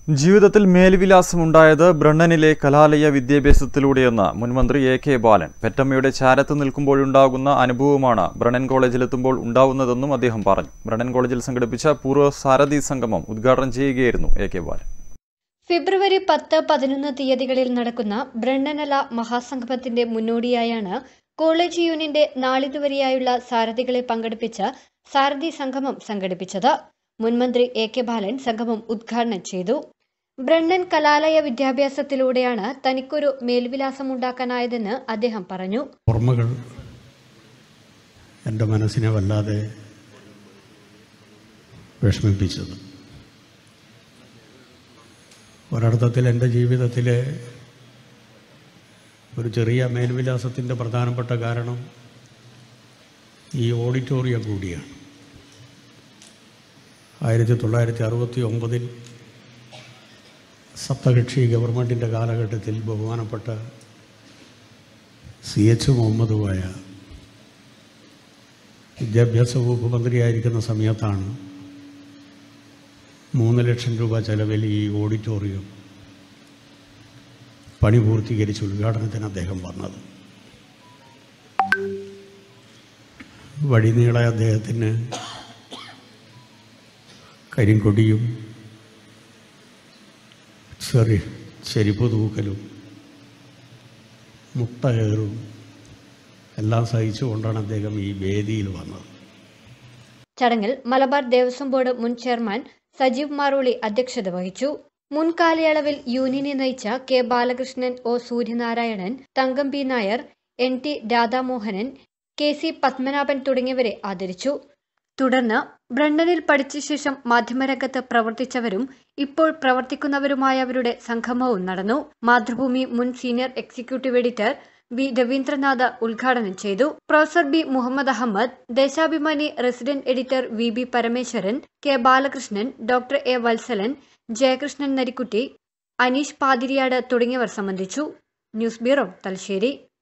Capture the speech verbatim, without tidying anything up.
ജീവിതത്തിൽ മേൽവിലാസമുണ്ടായത് ബ്രണ്ണനിലെ കലാലയ വിദ്യാഭ്യാസത്തിലൂടെയെന്ന് മുൻമന്ത്രി എ കെ ബാലൻ. പെറ്റമ്മയുടെ ചാരത്ത് നിൽക്കുമ്പോഴുണ്ടാകുന്ന അനുഭവമാണ് ബ്രണ്ണൻ കോളേജിലെത്തുമ്പോൾ ഉണ്ടാവുന്നതെന്നും അദ്ദേഹം പറഞ്ഞു. ബ്രണ്ണൻ കോളേജിൽ സംഘടിപ്പിച്ച പൂർവ്വ സാരഥി സംഗമം ഉദ്ഘാടനം ചെയ്യുകയായിരുന്നു എ കെ ബാലൻ. ഫെബ്രുവരി പത്ത് പതിനൊന്ന് തീയതികളിൽ നടക്കുന്ന ബ്രണ്ണനല മഹാസംഗമത്തിന്റെ മുന്നോടിയായാണ് കോളേജ് യൂണിയന്റെ നാളിതുവരെയായുള്ള സാരഥികളെ പങ്കെടുപ്പിച്ച സാരഥി സംഗമം സംഘടിപ്പിച്ചത്. മുൻമന്ത്രി എ കെ ബാലൻ സംഗമം ഉദ്ഘാടനം ചെയ്തു. ബ്രണ്ണൻ കലാലയ വിദ്യാഭ്യാസത്തിലൂടെയാണ് തനിക്കൊരു മേൽവിലാസമുണ്ടാക്കാനായതെന്ന് അദ്ദേഹം പറഞ്ഞു. ഓർമ്മകൾ എൻ്റെ മനസ്സിനെ വല്ലാതെ വിഷമിപ്പിച്ചത്. ഒരർത്ഥത്തിൽ എൻ്റെ ജീവിതത്തിലെ ഒരു ചെറിയ മേൽവിലാസത്തിൻ്റെ പ്രധാനപ്പെട്ട കാരണം ഈ ഓഡിറ്റോറിയം കൂടിയാണ്. ആയിരത്തി തൊള്ളായിരത്തി അറുപത്തി ഒമ്പതിൽ സപ്തകക്ഷി ഗവൺമെൻറ്റിൻ്റെ കാലഘട്ടത്തിൽ ബഹുമാനപ്പെട്ട സി എച്ച് മുഹമ്മദുമായ വിദ്യാഭ്യാസ വകുപ്പ് മന്ത്രിയായിരിക്കുന്ന സമയത്താണ് മൂന്ന് ലക്ഷം രൂപ ചെലവിൽ ഈ ഓഡിറ്റോറിയം പണി പൂർത്തീകരിച്ച് ഉദ്ഘാടനത്തിന് അദ്ദേഹം വന്നത്. വഴിനീളെ അദ്ദേഹത്തിന് കരിങ്കൊടിയും ചെറിയ ചെരുപ്പ് തൂക്കലും മുട്ടകേറും എല്ലാം സഹിച്ചുകൊണ്ടാണ് അദ്ദേഹം ഈ വേദിയിൽ വന്നത്. ചടങ്ങിൽ മലബാർ ദേവസ്വം ബോർഡ് മുൻ ചെയർമാൻ സജീവ് മാറോളി അധ്യക്ഷത വഹിച്ചു. മുൻകാലയളവിൽ യൂണിയനെ നയിച്ച K Balakrishnan, O Sooryanarayanan, Thankam P Nair, N T Radhamohanan, K C Padmanabhan തുടങ്ങിയവരെ ആദരിച്ചു. തുടർന്ന് ബ്രണ്ണനിൽ പഠിച്ച ശേഷം മാധ്യമരംഗത്ത് പ്രവർത്തിച്ചവരും ഇപ്പോൾ പ്രവർത്തിക്കുന്നവരുമായവരുടെ സംഗമവും നടന്നു. മാതൃഭൂമി മുൻ senior executive editor V Raveendranath ഉദ്ഘാടനം ചെയ്തു. Professor B Muhammad Ahammed, Deshabhimani resident editor V B Parameswaran, K Balakrishnan, doctor A Vathsalan, Jayakrishnan Narikkutti, Aneesh Pathiriyad തുടങ്ങിയവർ സംബന്ധിച്ചു. News bureau, Thalassery.